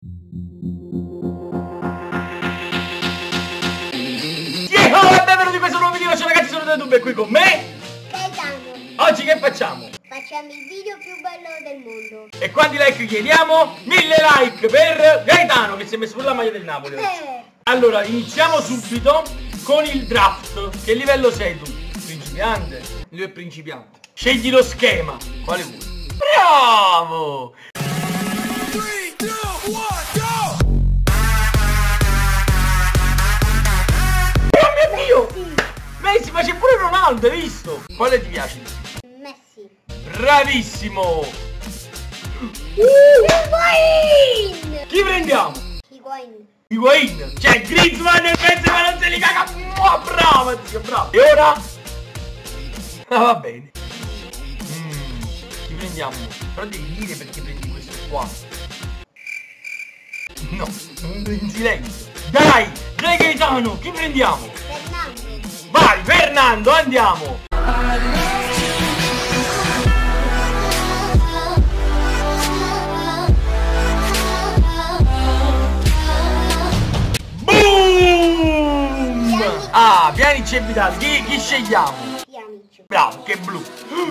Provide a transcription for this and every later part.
Ciao, benvenuti in questo nuovo video. Ciao ragazzi, sono YouTube e qui con me Gaetano. Oggi che facciamo? Facciamo il video più bello del mondo. E quanti like chiediamo? 1000 like per Gaetano che si è messo pure la maglia del Napoli oggi. Allora, iniziamo subito con il draft. Che livello sei tu? Principiante? Lui è principiante. Scegli lo schema. Quale vuoi? Bravo! 3, 2, 1, go! Oh mio Dio! Messi, ma c'è pure Ronaldo, hai visto? Quale ti piace? Messi. Bravissimo! Higuain. Chi prendiamo? Higuain. Higuain! Cioè Griezmann e Benzema non se li caga! Bravo zio, bravo! E ora? Ah, va bene. Chi prendiamo? Però devi dire perché prendi questo qua. No, in silenzio. Dai! Dai Gaetano! Chi prendiamo? Fernando. Vai Fernando, andiamo! Boom! Ah, Pjanic e Vidal, chi scegliamo? Pjanic. Bravo, che blu!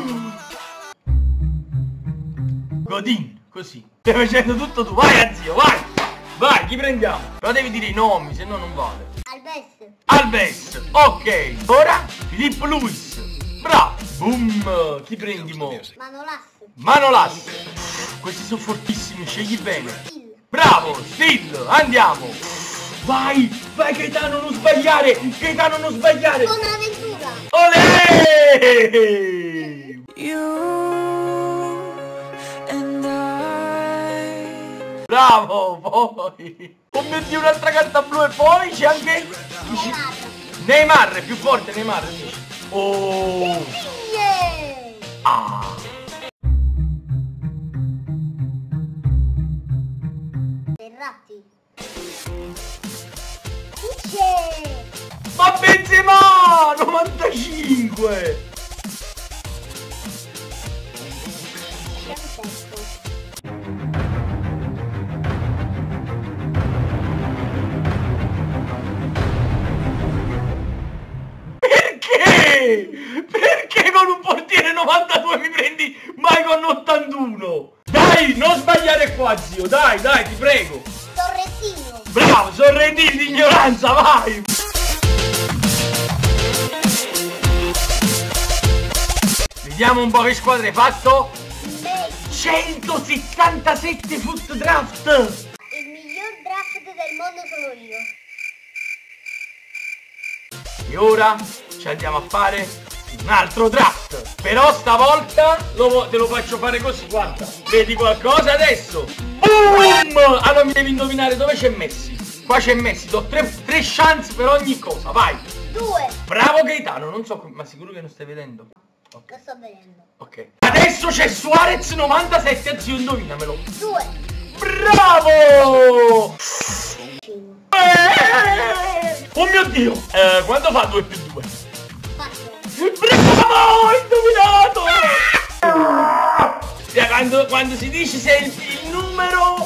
Godin, così. Stai facendo tutto tu, vai zio, vai! Vai, chi prendiamo? Però devi dire i nomi, se no non vale. Alves. Alves, ok. Ora Filippo Luis. Bravo. Boom. Chi prendi mo? Manolas. Manolas. Questi sono fortissimi, scegli bene. Still. Bravo, Still, andiamo. Vai, vai Gaetano, non sbagliare. Gaetano, non sbagliare. Bonaventura. Olè! Bravo, poi. Oh mio Dio, un'altra carta blu e poi c'è anche Neymar, è più forte Neymar. Oh. Yeah. Ah. Verratti. C'è. Ma Benzema 95. Perché con un portiere 92 mi prendi mai con 81? Dai, non sbagliare qua zio, dai, dai, ti prego. Torretino. Bravo, sorrentini di ignoranza, vai. Vediamo un po' che squadra hai fatto. 167 foot draft. Il miglior draft del mondo sono io. E ora ci andiamo a fare un altro draft. Però stavolta te lo faccio fare così, guarda. Vedi qualcosa adesso? Boom! Allora mi devi indovinare dove c'è Messi. Qua c'è Messi, do tre chance per ogni cosa, vai. 2. Bravo Gaetano, non so, ma sicuro che non stai vedendo? Lo sto vedendo. Ok. Adesso c'è Suarez 97, zio, indovinamelo. 2. Bravo! Oh mio Dio! Quanto fa 2 più 2? 4. Bravo! Ho indovinato! Quando si dice se il numero...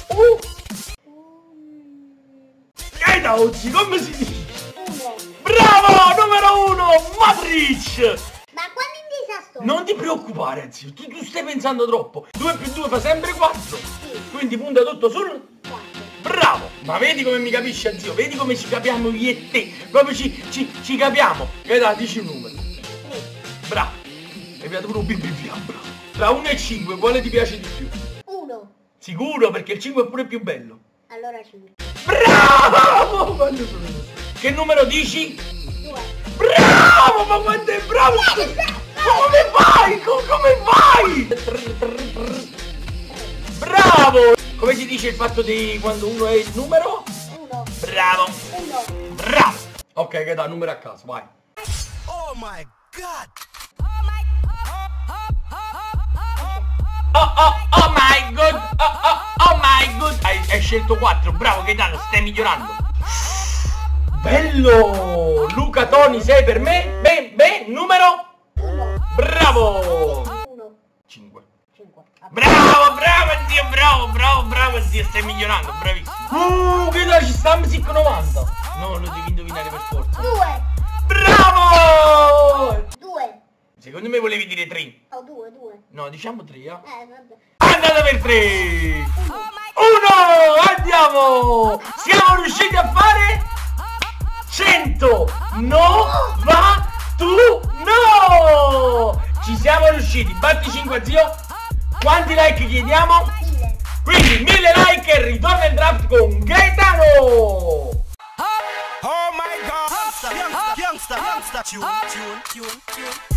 oggi come si dice? 1. Bravo! Numero 1! Matrix! Ma quando in disastro? Non ti preoccupare, zio, tu stai pensando troppo. 2 più 2 fa sempre 4. Sì. Quindi punta tutto sul... 4. Bravo! Ma vedi come mi capisce, zio? Vedi come ci capiamo io e te? Proprio ci capiamo. Guarda, dici un numero. 3. Bravo! Hai piaciuto pure un BBVA, bravo. Tra 1 e 5, quale ti piace di più? 1. Sicuro, perché il 5 è pure più bello. Allora 5. Bravo! Quando sono... Che numero dici? 2. Bravo! Ma quanto è bravo! Come fai? Come fai? Bravo! Come si dice il fatto di quando uno è il numero? 1. Bravo! 1. Bravo! Ok, che dà numero a caso, vai. Oh my god! Oh my god! Oh my god! Hai scelto 4, bravo Gaetano, stai migliorando. Bello! Luca Toni 6 per me. Beh, numero? 1. Bravo! 1. 5. 5. Bravo, zio, bravo zio, stai migliorando, bravissimo. Che là ci sta Music 90. No, lo devi indovinare per forza. 2. Bravo! 2. Secondo me volevi dire 3. Oh, 2. No, diciamo 3, Vabbè. Andate per 3. 1, andiamo! Siamo riusciti a fare 100. No, va tu, no! Ci siamo riusciti. Batti 5 zio. Quanti like chiediamo? 1000. Quindi 1000 like e ritorna il draft con Gaetano. Oh my god! Youngster, youngster, youngster, youngster. Tune.